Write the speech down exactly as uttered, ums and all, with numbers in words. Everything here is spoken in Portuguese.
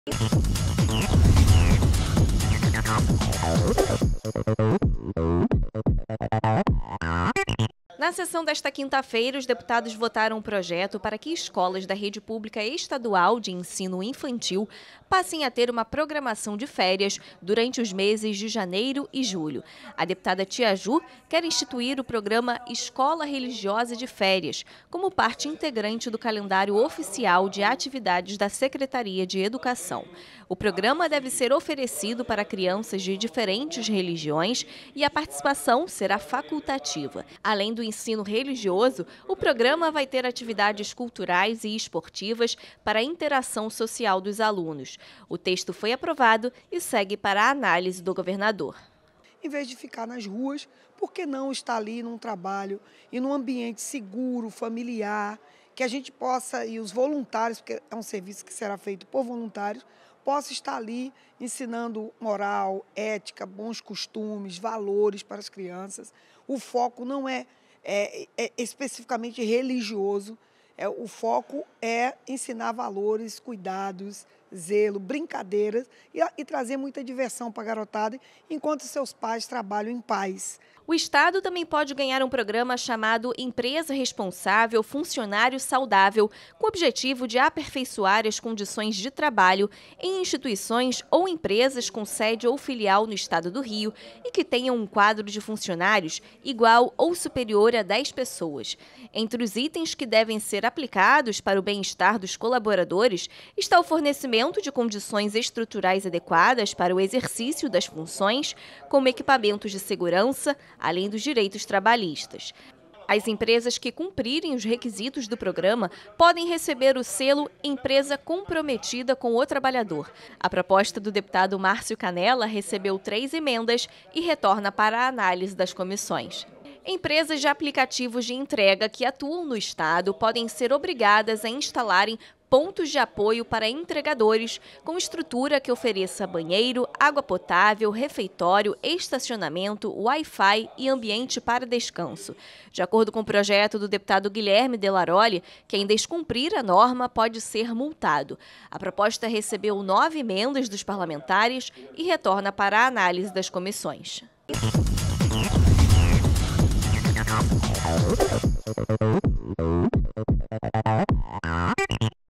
Na sessão desta quinta-feira, os deputados votaram um projeto para que escolas da rede pública estadual de ensino infantil passem a ter uma programação de férias durante os meses de janeiro e julho. A deputada Tia Ju quer instituir o programa Escola Religiosa de Férias, como parte integrante do calendário oficial de atividades da Secretaria de Educação. O programa deve ser oferecido para crianças de diferentes religiões e a participação será facultativa. Além do ensino religioso, o programa vai ter atividades culturais e esportivas para a interação social dos alunos. O texto foi aprovado e segue para a análise do governador. Em vez de ficar nas ruas, por que não estar ali num trabalho e num ambiente seguro, familiar, que a gente possa, e os voluntários, porque é um serviço que será feito por voluntários, possa estar ali ensinando moral, ética, bons costumes, valores para as crianças. O foco não é, é, é especificamente religioso, é, o foco é ensinar valores, cuidados, zelo, brincadeiras e, e trazer muita diversão para a garotada, enquanto seus pais trabalham em paz. O Estado também pode ganhar um programa chamado Empresa Responsável Funcionário Saudável, com o objetivo de aperfeiçoar as condições de trabalho em instituições ou empresas com sede ou filial no Estado do Rio e que tenham um quadro de funcionários igual ou superior a dez pessoas. Entre os itens que devem ser aplicados para o bem-estar dos colaboradores está o fornecimento de condições estruturais adequadas para o exercício das funções, como equipamentos de segurança, além dos direitos trabalhistas. As empresas que cumprirem os requisitos do programa podem receber o selo Empresa Comprometida com o Trabalhador. A proposta do deputado Márcio Canella recebeu três emendas e retorna para a análise das comissões. Empresas de aplicativos de entrega que atuam no Estado podem ser obrigadas a instalarem pontos de apoio para entregadores com estrutura que ofereça banheiro, água potável, refeitório, estacionamento, Wi-Fi e ambiente para descanso. De acordo com o projeto do deputado Guilherme Delaroli, quem descumprir a norma pode ser multado. A proposta recebeu nove emendas dos parlamentares e retorna para a análise das comissões.